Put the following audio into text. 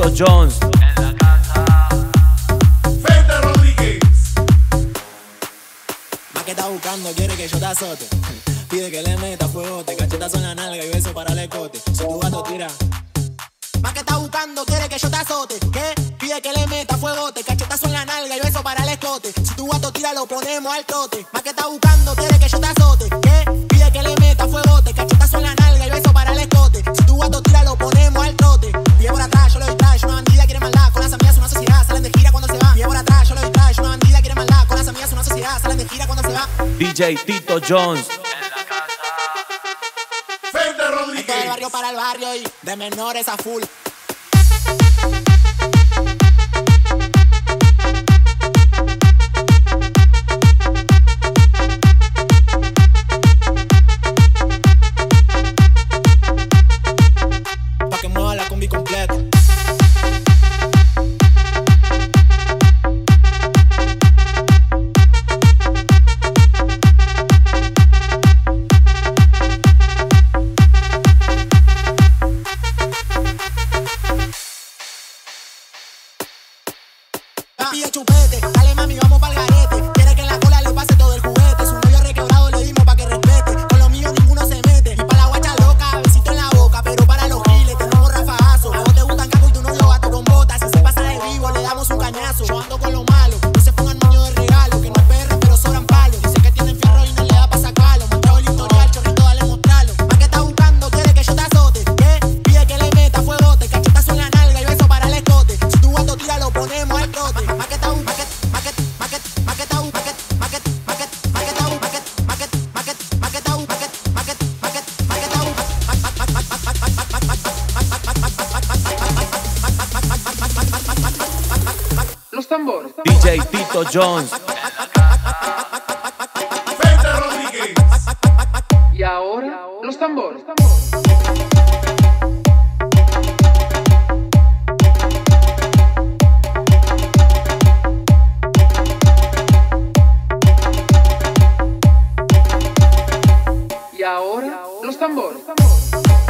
Tito Jones. En la casa. Fede Rodríguez. Más que está buscando, quiere que yo te azote. Pide que le meta fuegote, cachetazo en la nalga y beso para el escote. Si tu gato tira. Más que está buscando, quiere que yo te azote. ¿Qué? Pide que le meta fuegote, cachetazo en la nalga y beso para el escote. Si tu gato tira, lo ponemos al tote. Más que está buscando, quiere que yo te azote. ¿Qué? Pide que le meta fuegote, cachetazo en la nalga y beso para el escote. Si tu gato tira, lo ponemos al tote. Pide por atrás, yo lo distrae, una bandida quiere maldad. Con las amigas una sociedad, salen de gira cuando se va. Pide por atrás, yo lo distrae, una bandida quiere maldad. Con las amigas una sociedad, salen de gira cuando se va. DJ Tito Jones. En la casa. Fede Esto del Rodríguez. barrio para el barrio y de menores a full. Pa' que mueva la combi completa. Pide chupete, dale mami, vamos pa'l garete. Quiere que en la cola le pase todo el juguete. Su novio requebrado le dimos pa' que respete. Con los míos ninguno se mete. Y pa' la guacha loca, besito en la boca. Pero para los giles tenemos rafagazo. A vos te gustan caco y tu novio gato con botas. Si se pasa de vivo le damos un cañazo. Yo ando con lo malo, no se pongan moño de regalo. Que no es perro pero sobran palos. Dice que tienen fierro y no le da pa' sacarlo. Mostrado el historial, chorrito, dale mostralo. Más que está buscando, quiere que yo te azote. ¿Qué? Pide que le meta fuegote, cachetazo en la nalga y beso para el escote. Si tu gato tira lo ponemos al trote. Los tambores. DJ Tito Jones. Fede Rodríguez. Y ahora, los tambores. Y ahora, los tambores.